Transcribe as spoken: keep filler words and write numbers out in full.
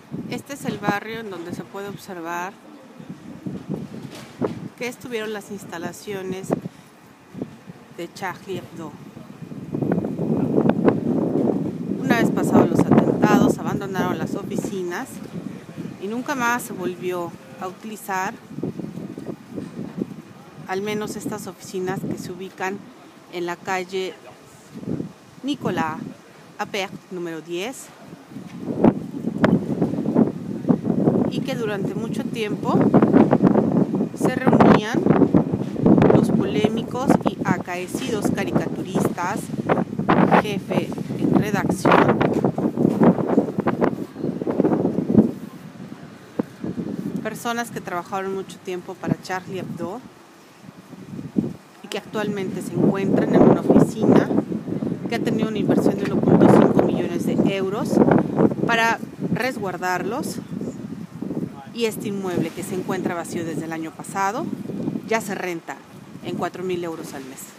Este es el barrio en donde se puede observar que estuvieron las instalaciones de Charlie Hebdo. Una vez pasados los atentados, abandonaron las oficinas y nunca más se volvió a utilizar, al menos estas oficinas que se ubican en la calle Nicolas Appert número diez, y que durante mucho tiempo se reunían los polémicos y acaecidos caricaturistas, jefe en redacción, personas que trabajaron mucho tiempo para Charlie Hebdo y que actualmente se encuentran en una oficina que ha tenido una inversión de uno punto cinco millones de euros para resguardarlos, y este inmueble, que se encuentra vacío desde el año pasado, ya se renta en cuatro mil euros al mes.